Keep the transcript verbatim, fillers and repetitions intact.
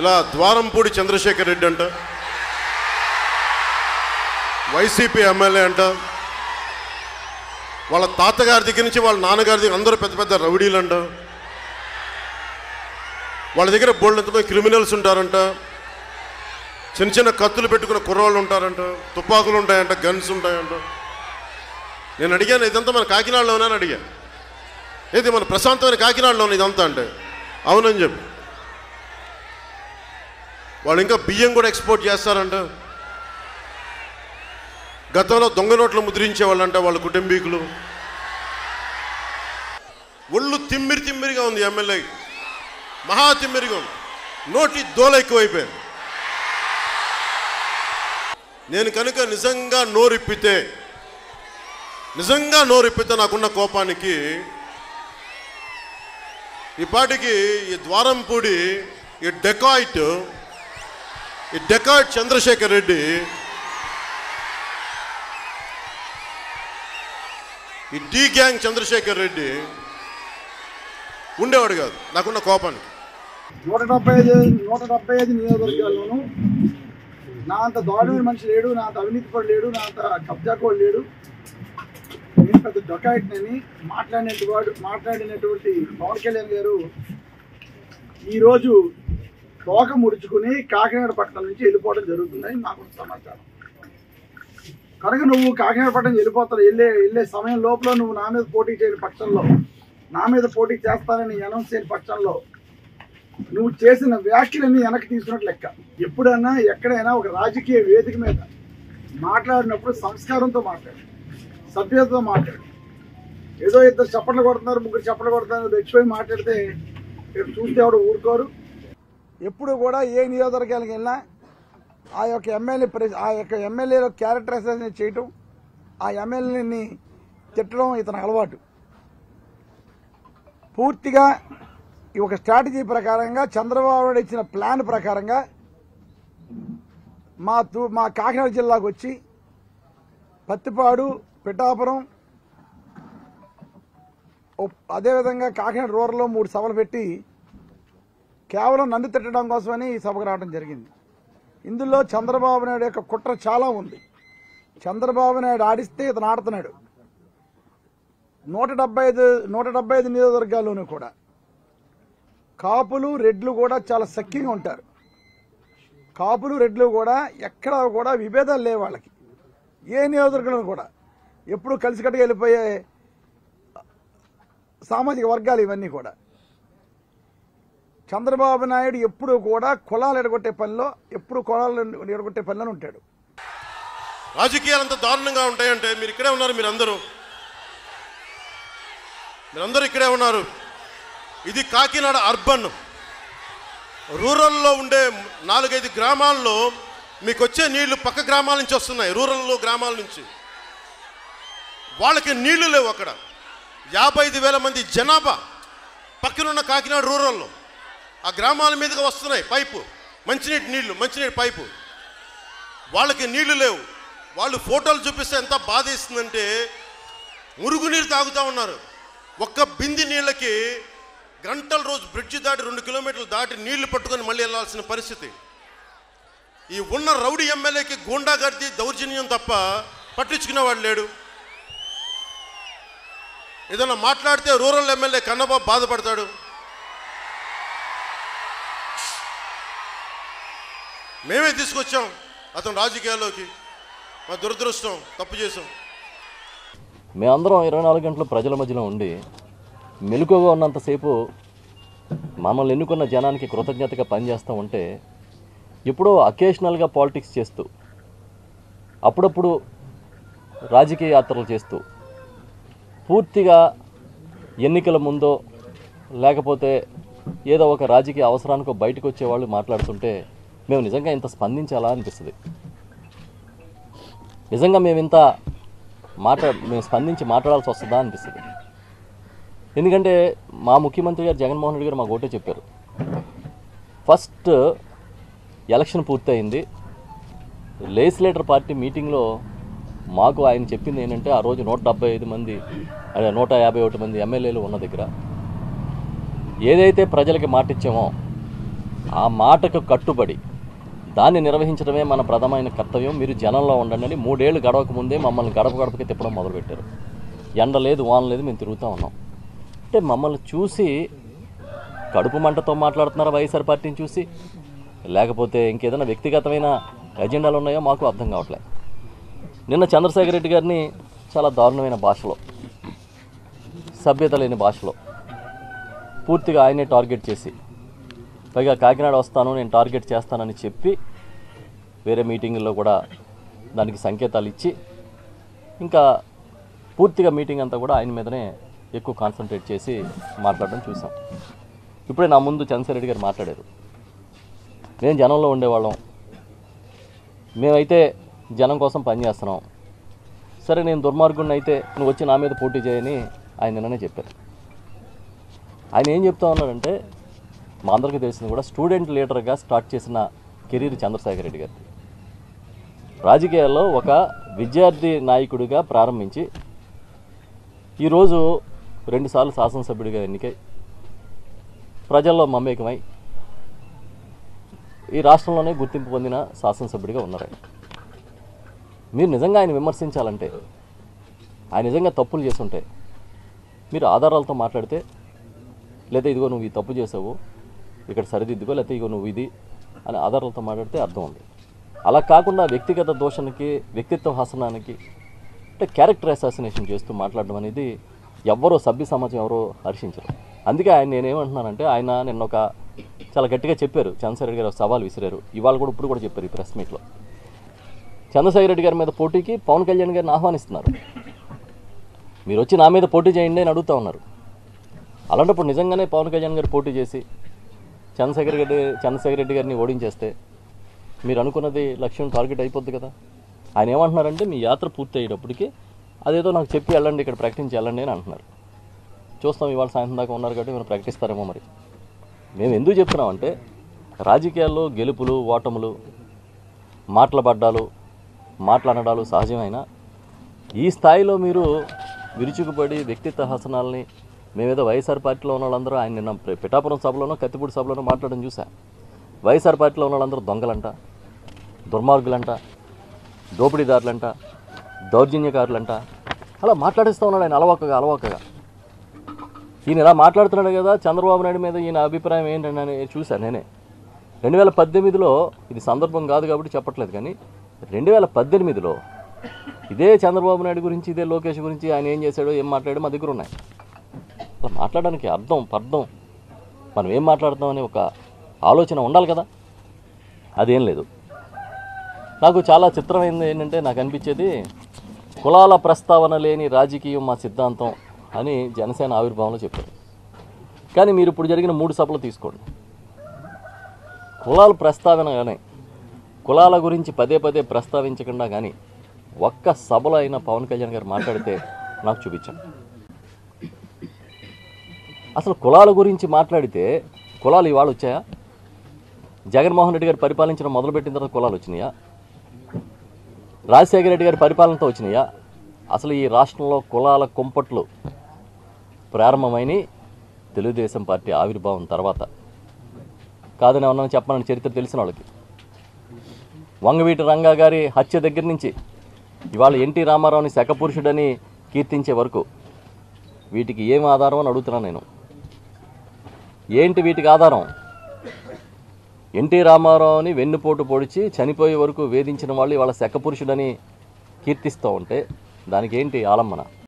ఇలా ద్వారంపూడి చంద్రశేఖర్ రెడ్డి అంట, YCP MLA అంట, వాళ్ళ తాతగారి దగ్గర నుంచి వాళ్ళ నాన్నగారి దగ్గర అందరూ పెద్ద పెద్ద రౌడీలు అంట, వాళ్ళ దగ్గర బోల్డ్ ఎంతమంది క్రిమినల్స్ ఉంటారంట, చిన్న చిన్న కత్తులు పెట్టుకున్న కుర్రాళ్ళు ఉంటారంట, తుపాకులు ఉంటాయంట, గన్స్ ఉంటాయంట. నేను అడిగాను, ఇదంతా మన కాకినాడలోనే అని అడిగాను. ఏది మన ప్రశాంతమైన కాకినాడలోనే ఇదంతా అంటే అవునని చెప్పి. వాళ్ళు ఇంకా బియ్యం కూడా ఎక్స్పోర్ట్ చేస్తారంట. గతంలో దొంగ నోట్లు ముద్రించేవాళ్ళంట వాళ్ళ కుటుంబీకులు. ఒళ్ళు తిమ్మిరి తిమ్మిరిగా ఉంది ఎమ్మెల్యే, మహా తిమ్మిరిగా ఉంది, నోటి దోల ఎక్కువైపోయింది. నేను కనుక నిజంగా నోరిప్పితే నిజంగా నోరిప్పితే నాకున్న కోపానికి ఈ పాటికి ఈ ద్వారంపూడి ఈ డెకాయిట్ ఈ డెకాయిట్ చంద్రశేఖర్ రెడ్డి, ఈ డి గ్యాంగ్ చంద్రశేఖర్ రెడ్డి ఉండేవాడు కాదు నాకున్న కోపానికి. నూట డెబ్బై ఐదు నూట డెబ్బై ఐదు నియోజకవర్గాల్లోనూ నా అంత దారుణమైన మనిషి లేడు, నా అంత అవినీతి కూడా లేడు, నా అంత కబ్జా కూడా లేడు. నేను పెద్ద డొకాయిట్నని మాట్లాడినట్టు వాడు మాట్లాడినటువంటి పవన్ కళ్యాణ్ గారు ఈరోజు తోక ముడుచుకుని కాకినాడ పట్టణం నుంచి వెళ్ళిపోవడం జరుగుతుందని నాకు సమాచారం. కనుక నువ్వు కాకినాడ పట్టణం వెళ్ళిపోతావు, వెళ్ళే వెళ్ళే సమయం లోపల నువ్వు నా మీద పోటీ చేయని పక్షంలో, నా మీద పోటీ చేస్తానని అనౌన్స్ చేయని పక్షంలో నువ్వు చేసిన వ్యాఖ్యలన్నీ వెనక్కి తీసుకున్నట్టు లెక్క. ఎప్పుడైనా ఎక్కడైనా ఒక రాజకీయ వేదిక మీద మాట్లాడినప్పుడు సంస్కారంతో మాట్లాడు, సభ్యతతో మాట్లాడు. ఏదో ఇద్దరు చప్పట్లు కొడుతున్నారు, ముగ్గురు చప్పట్లు కొడుతున్నారు, రెచ్చిపోయి మాట్లాడితే చూస్తే ఎవరు ఊరుకోరు. ఎప్పుడు కూడా ఏ నియోజకవర్గానికి వెళ్ళినా ఆ యొక్క ఎమ్మెల్యే ఆ యొక్క ఎమ్మెల్యేలో క్యారెక్టరైజేషన్ చేయటం, ఆ ఎమ్మెల్యేని తిట్టడం ఇతని అలవాటు. పూర్తిగా ఈ ఒక స్ట్రాటజీ ప్రకారంగా చంద్రబాబు నాయుడు ఇచ్చిన ప్లాన్ ప్రకారంగా మా తూ మా కాకినాడ జిల్లాకు వచ్చి పత్తిపాడు, పిఠాపురం, అదేవిధంగా కాకినాడ రూరల్లో మూడు సభలు పెట్టి కేవలం నన్ను తిట్టడం కోసమని ఈ సభకు రావడం జరిగింది. ఇందులో చంద్రబాబు నాయుడు యొక్క కుట్ర చాలా ఉంది. చంద్రబాబు నాయుడు ఆడిస్తే ఇతను ఆడుతున్నాడు. నూట డెబ్బై ఐదు నూట డెబ్బై ఐదు నియోజకవర్గాల్లోనూ కూడా కాపులు, రెడ్లు కూడా చాలా సఖ్యంగా ఉంటారు. కాపులు, రెడ్లు కూడా ఎక్కడ కూడా విభేదాలు లేవు వాళ్ళకి. ఏ నియోజకవర్గంలో కూడా ఎప్పుడు కలిసికట్టుగా వెళ్ళిపోయే సామాజిక వర్గాలు ఇవన్నీ కూడా. చంద్రబాబు నాయుడు ఎప్పుడు కూడా కులాలు ఎడగొట్టే పనిలో, ఎప్పుడు కులాలు ఎడగొట్టే పనిలో ఉంటాడు. రాజకీయాలు అంత దారుణంగా ఉంటాయంటే మీరు ఇక్కడే ఉన్నారు, మీరందరూ మీరందరూ ఇక్కడే ఉన్నారు. ఇది కాకినాడ అర్బన్. రూరల్లో ఉండే నాలుగైదు గ్రామాల్లో మీకు వచ్చే నీళ్లు పక్క గ్రామాల నుంచి వస్తున్నాయి, రూరల్లో గ్రామాల నుంచి. వాళ్ళకి నీళ్లు లేవు. అక్కడ యాభై ఐదు వేల మంది జనాభా పక్కనున్న కాకినాడ రూరల్లో ఆ గ్రామాల మీదుగా వస్తున్నాయి పైపు, మంచినీటి నీళ్లు, మంచినీటి పైపు. వాళ్ళకి నీళ్లు లేవు. వాళ్ళు ఫోటోలు చూపిస్తే ఎంత బాధ ఇస్తుందంటే మురుగునీరు తాగుతూ ఉన్నారు. ఒక్క బింది నీళ్ళకి గంటల రోజు బ్రిడ్జి దాటి రెండు కిలోమీటర్లు దాటి నీళ్లు పట్టుకొని మళ్ళీ వెళ్ళాల్సిన పరిస్థితి. ఈ ఉన్న రౌడీ ఎమ్మెల్యేకి గూండాగర్ది, దౌర్జన్యం తప్ప పట్టించుకునేవాడు లేడు. ఏదైనా మాట్లాడితే రూరల్ ఎమ్మెల్యే కన్నబాబు బాధపడతాడు. మేమే తీసుకొచ్చాం అతను రాజకీయాల్లోకి. మా దురదృష్టం, తప్పు చేసాం. మేమందరం ఇరవై నాలుగు గంటలు ప్రజల మధ్యలో ఉండి మెలకువగా ఉన్నంతసేపు మమ్మల్ని ఎన్నుకున్న జనానికి కృతజ్ఞతగా పనిచేస్తూ ఉంటే, ఎప్పుడో అకేషనల్గా పాలిటిక్స్ చేస్తూ, అప్పుడప్పుడు రాజకీయ యాత్రలు చేస్తూ, పూర్తిగా ఎన్నికల ముందో లేకపోతే ఏదో ఒక రాజకీయ అవసరానికో బయటకు వచ్చేవాళ్ళు మాట్లాడుతుంటే మేము నిజంగా ఇంత స్పందించాలా అనిపిస్తుంది. నిజంగా మేము ఇంత మాట్లా మేము స్పందించి మాట్లాడాల్సి వస్తుందా అనిపిస్తుంది. ఎందుకంటే మా ముఖ్యమంత్రి గారు జగన్మోహన్ రెడ్డి గారు మాకు ఒకటే చెప్పారు. ఫస్ట్ ఎలక్షన్ పూర్తయింది, లెజిస్లేటర్ పార్టీ మీటింగ్లో మాకు ఆయన చెప్పింది ఏంటంటే, ఆ రోజు నూట డెబ్బై ఐదు మంది అదే నూట యాభై ఒకటి మంది ఎమ్మెల్యేలు ఉన్న దగ్గర ఏదైతే ప్రజలకి మాట ఇచ్చామో ఆ మాటకు కట్టుబడి దాన్ని నిర్వహించడమే మన ప్రధానమైన కర్తవ్యం. మీరు జనంలో ఉండండి అని మూడేళ్లు గడవక ముందే మమ్మల్ని గడప గడపకి తిప్పడం మొదలుపెట్టారు. ఎండ లేదు, వాన లేదు, మేము తిరుగుతూ ఉన్నాం. అంటే మమ్మల్ని చూసి కడుపు మంటతో మాట్లాడుతున్నారా వైఎస్ఆర్ పార్టీని చూసి, లేకపోతే ఇంకేదైనా వ్యక్తిగతమైన ఎజెండాలు ఉన్నాయో మాకు అర్థం కావట్లేదు. నిన్న చంద్రశేఖర్ రెడ్డి గారిని చాలా దారుణమైన భాషలో, సభ్యత లేని భాషలో పూర్తిగా ఆయనే టార్గెట్ చేసి, పైగా కాకినాడ వస్తాను నేను టార్గెట్ చేస్తానని చెప్పి వేరే మీటింగుల్లో కూడా దానికి సంకేతాలు ఇచ్చి ఇంకా పూర్తిగా మీటింగ్ అంతా కూడా ఆయన మీదనే ఎక్కువ కాన్సన్ట్రేట్ చేసి మాట్లాడడం చూసాం. ఇప్పుడే నా ముందు చంద్రశేఖర్ రెడ్డి గారు మాట్లాడారు. మేము జనంలో ఉండేవాళ్ళం, మేమైతే జనం కోసం పనిచేస్తున్నాం, సరే నేను దుర్మార్గుడిని అయితే నువ్వు వచ్చి నా మీద పోటీ చేయని ఆయన నిన్ననే చెప్పారు. ఆయన ఏం చెప్తా ఉన్నాడంటే, మా అందరికీ తెలిసింది కూడా స్టూడెంట్ లీడర్గా స్టార్ట్ చేసిన కెరీర్ చంద్రశేఖర్ రెడ్డి గారు రాజకీయాల్లో ఒక విద్యార్థి నాయకుడిగా ప్రారంభించి ఈరోజు రెండుసార్లు శాసనసభ్యుడిగా ఎన్నికై ప్రజల్లో మమేకమై ఈ రాష్ట్రంలోనే గుర్తింపు పొందిన శాసనసభ్యుడిగా ఉన్నారు. ఆయన మీరు నిజంగా ఆయన విమర్శించాలంటే, ఆయన నిజంగా తప్పులు చేస్తుంటే మీరు ఆధారాలతో మాట్లాడితే, లేదా ఇదిగో నువ్వు ఈ తప్పు చేసావు ఇక్కడ సరిదిద్దుకో, లేకపోతే ఇదిగో నువ్వు ఇది అని ఆధారాలతో మాట్లాడితే అర్థం ఉంది. అలా కాకుండా వ్యక్తిగత దోషణకి, వ్యక్తిత్వ హసనానికి, అంటే క్యారెక్టర్ అసాసినేషన్ చేస్తూ మాట్లాడడం అనేది ఎవరో సభ్య సమాజం ఎవరో హర్షించరు. అందుకే ఆయన నేనేమంటున్నానంటే, ఆయన నిన్న ఒక చాలా గట్టిగా చెప్పారు, చంద్రశేఖర్ రెడ్డి గారు సవాల్ విసిరారు. ఇవాళ కూడా ఇప్పుడు కూడా చెప్పారు ఈ ప్రెస్ మీట్లో. చంద్రశేఖర్ రెడ్డి గారి మీద పోటీకి పవన్ కళ్యాణ్ గారిని ఆహ్వానిస్తున్నారు. మీరు వచ్చి నా మీద పోటీ చేయండి అని అడుగుతూ ఉన్నారు. అలాంటప్పుడు నిజంగానే పవన్ కళ్యాణ్ గారు పోటీ చేసి చంద్రశేఖర్ రెడ్డి చంద్రశేఖర్ రెడ్డి గారిని ఓడించేస్తే మీరు అనుకున్నది లక్ష్యం టార్గెట్ అయిపోద్ది కదా. ఆయన ఏమంటున్నారంటే, మీ యాత్ర పూర్తి అయ్యేటప్పటికి అదేదో నాకు చెప్పి వెళ్ళండి, ఇక్కడ ప్రకటించి వెళ్ళండి అని అంటున్నారు. చూస్తాం, ఇవాళ సాయంత్రం దాకా ఉన్నారు కాబట్టి మనం ప్రకటిస్తారేమో. మరి మేము ఎందుకు చెప్తున్నామంటే, రాజకీయాల్లో గెలుపులు ఓటములు, మాటలబడ్డాలు మాట్లాడడాలు సహజమైన ఈ స్థాయిలో మీరు విరుచుకుపడి వ్యక్తిత్వ హసనాలని, మేమేదో వైఎస్ఆర్ పార్టీలో ఉన్న వాళ్ళందరూ, ఆయన నిన్న పిఠాపురం సభలోనో కత్తిపూడి సభలోనో మాట్లాడడం చూసా. వైఎస్ఆర్ పార్టీలో ఉన్న వాళ్ళందరూ దొంగలంట, దుర్మార్గులంట, దోపిడీదారులంట, దౌర్జన్యకారులంట, అలా మాట్లాడిస్తూ ఉన్నాడు ఆయన అలవకగా అలవకగా. ఈయన ఇలా మాట్లాడుతున్నాడు కదా, చంద్రబాబు నాయుడు మీద ఈయన అభిప్రాయం ఏంటని అని చూశాను నేనే. రెండు వేల పద్దెనిమిదిలో ఇది సందర్భం కాదు కాబట్టి చెప్పట్లేదు, కానీ రెండు వేల పద్దెనిమిదిలో ఇదే చంద్రబాబు నాయుడు గురించి, ఇదే లోకేష్ గురించి ఆయన ఏం చేశాడో ఏం మాట్లాడో మా దగ్గర ఉన్నాయి. అలా మాట్లాడడానికి అర్థం పర్థం, మనం ఏం మాట్లాడతామని ఒక ఆలోచన ఉండాలి కదా, అదేం లేదు. నాకు చాలా చిత్రమైంది ఏంటంటే, నాకు అనిపించేది, కులాల ప్రస్తావన లేని రాజకీయం మా సిద్ధాంతం అని జనసేన ఆవిర్భావంలో చెప్పారు. కానీ మీరు ఇప్పుడు జరిగిన మూడు సభలు తీసుకోండి, కులాల ప్రస్తావన కానీ, కులాల గురించి పదే పదే ప్రస్తావించకుండా కానీ ఒక్క సభలో అయినా పవన్ కళ్యాణ్ గారు మాట్లాడితే నాకు చూపించాను. అసలు కులాల గురించి మాట్లాడితే కులాలు ఇవాళ వచ్చాయా? జగన్మోహన్ రెడ్డి గారు పరిపాలించడం మొదలుపెట్టిన తర్వాత కులాలు వచ్చినాయా? రాజశేఖర రెడ్డి గారి పరిపాలనతో వచ్చినాయా? అసలు ఈ రాష్ట్రంలో కులాల కుంపట్లు ప్రారంభమైన తెలుగుదేశం పార్టీ ఆవిర్భావం తర్వాత. కాదని ఏమన్నా చెప్పాలని చరిత్ర తెలిసిన వాళ్ళకి, వంగవీటి రంగా గారి హత్య దగ్గర నుంచి ఇవాళ ఎన్టీ రామారావుని శకపురుషుడని కీర్తించే వరకు వీటికి ఏం ఆధారం అని అడుగుతున్నాను నేను. ఏంటి వీటికి ఆధారం? ఎన్టీ రామారావుని వెన్నుపోటు పొడిచి చనిపోయే వరకు వేధించిన వాళ్ళు ఇవాళ శకపురుషుడని కీర్తిస్తూ ఉంటే దానికి ఏంటి ఆలంబన?